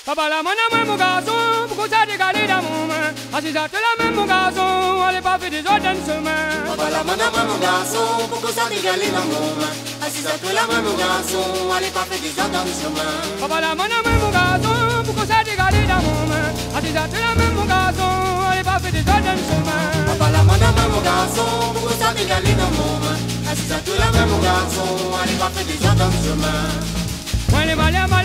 Papa la main mon garçon, pourquoi ça décalé dans mon main? Assis à la main mon garçon, allez pas faire des ordres dans chemin. Papa la main mon garçon, pourquoi ça décalé dans mon main? Assis à la main mon garçon, allez pas faire des ordres dans chemin. Papa la main mon garçon, pourquoi ça décalé dans mon main? Assis à la main mon garçon, allez pas faire des ordres dans chemin. Papa la main mon garçon, pourquoi ça décalé dans mon main? Assis à la main mon garçon, allez pas faire des ordres dans chemin. Moi les malins